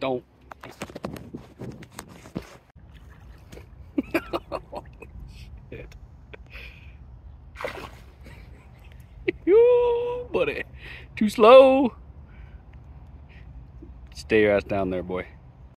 Don't. Oh, shit. Yoo, buddy. Too slow. Stay your ass down there, boy.